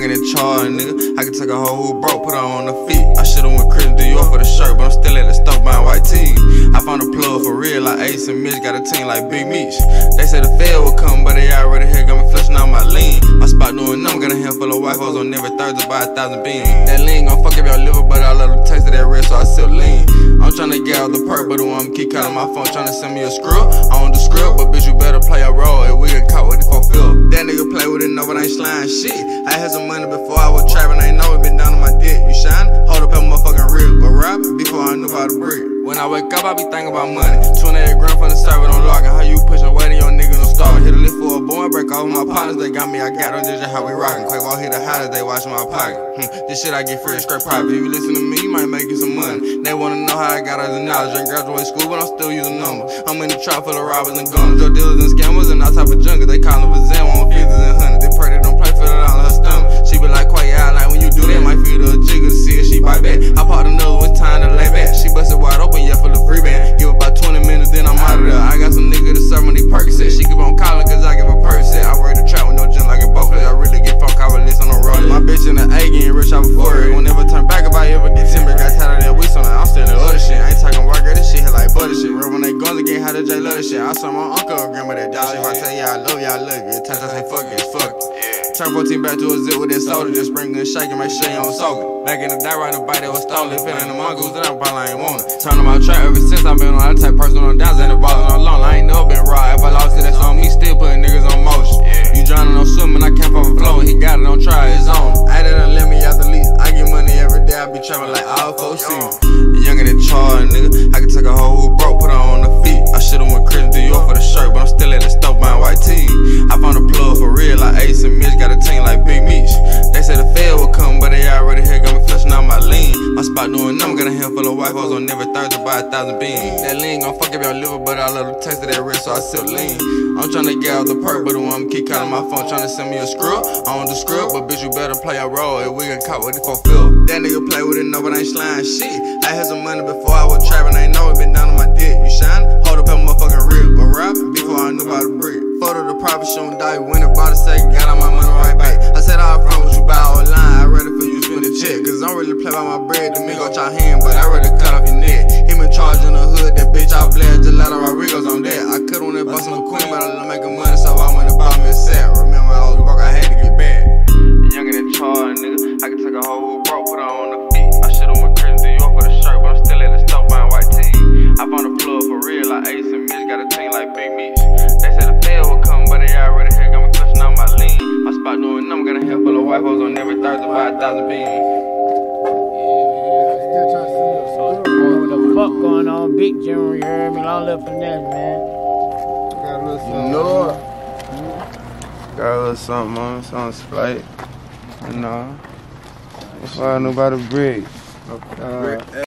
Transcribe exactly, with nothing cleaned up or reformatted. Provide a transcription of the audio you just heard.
Youngin' in charge, nigga. I can take a whole broke, put her on the feet. I should've went Christian Dior for the shirt, but I'm still at the stove buying white tees. I found a plug for real, like Ace and Mitch, got a team like Big Meech. They said the Fed would come, but they already here, got me flushing out my lean. My spot doing numb, got a handful of white hoes on every Thursday, buy a thousand beans. That lean gon' fuck up your liver, but I love the taste of that red, so I still lean. I'm tryna get out the perk, but the one keep calling my phone, tryna send me a script. I own the script, but bitch, you better play a role, and we get caught with it for Phil. That nigga play with it, no, but ain't slime shit. I had some money before I was trapping, I ain't know it been down on my dick. You shine? Hold up at motherfucking rib, but rap before I knew how to breathe. When I wake up, I be thinking about money. twenty-eight grand from the server on lock, and how you pushing weight and your nigga no start. Hit a lift for a boy, break off my partners, they got me, I got them, just how we rockin'. Quavo hit the hottest, they watchin' my pocket. Hmm, this shit I get free, straight private. If you listen to me, you might make you some money. They wanna know how I got all the knowledge. Ain't graduate school, but I'm still using numbers. I'm in the trap full of robbers and gunners, drug dealers and scammers, and all type of junkies. They callin' for Zan, want fifties and hundreds. They pray they don't play, feel it all in her stomach. She be like, quiet out, like when you do that, might feed her a jigger to see if she bite back. I popped another, it's time to lay back. She busted wide open, yeah, full of FreeBand. Give about twenty minutes, then I'm out of there. I got some nigga to serve me these Percocets. She keep on calling, cause I give a Percocet. I work the trap with no gym like a both. I really get funk, I release on the road. My bitch in the A getting rich off before it. Won't never turn back if I ever get timber. Got tired of that weed, so now I'm still in other shit. I ain't talking work, girl, this shit hit like butter shit. Real when they guns again, how the J love this shit. I saw my uncle or grandma that die. If I tell you I love you, I love you. Touch, I say fuck it, fuck it. Turn fourteen back to a zip with that soda, just spring and shake and make sure you don't soak it. Back in the day, riding a bike that was stolen, feeling the mongoose, that I probably ain't want it. Turn on my track ever since I've been on that type person on downs and the balls on long. I ain't never been raw. If I lost it, that's on me, still putting niggas on motion. You drowning on swimming, I can't off a flow, he got it, don't try his own. I didn't let me out the lease, I get money every day, I be trapping like all four seasons. Youngin' in charge, nigga, I can take a whole broke, put her on the feet. I should've went Christian Dior for the shirt, but I'm still at the stove buying white tees. I found a plug for real, like Ace and Mitch, got a team like Big Meech. They said the Fed would come, but they already here, got me flushing out my lean. My spot doing numb, got a handful of white hoes on every Thursday, buy a thousand beans. That lean gon' fuck up your liver, but I love the taste of that red, so I still lean. I'm tryna get out the perk, but the one keep calling my phone, tryna send me a script. I own the script, but bitch, you better play a role, and we get caught with it for Phil. That nigga play with it, no, but ain't slime shit. I had some money before I was trapping, I ain't know it been down on my dick. You shine? Hold up at motherfucking rib, but rap before I knew how to breathe. Photo the private showing die, went and bought a second, got all my money right back. I said I promise you buy online, I ready for you spend a check. Cause I don't really play by my bread, the nigga got your hand, but I ready cut off your neck. Him in charge in the hood, that bitch I bled, gelato Rodriguez on that. I could on that bus on the queen, but I love making money, so I went and bought me a set. Remember I was broke, I had to get back. Youngin' in charge, nigga, I can take a whole broke, put her on the feet. I should've went Christian Dior for the shirt, but I'm still at the stove buying white tees. I found a plug for real, like Ace and Mitch, got a team like Big Meech. They said the Fed would come, but they already here, got me flushing out my lean. My spot doing numb, got a handful of white hoes on every Thursday, buy a thousand beans. What the fuck going on, Big Jim? You heard me? Long live finesse, man. Got a little something. You know it. Got a little something on it, on flight. You know. Before I knew about the bridge. Okay.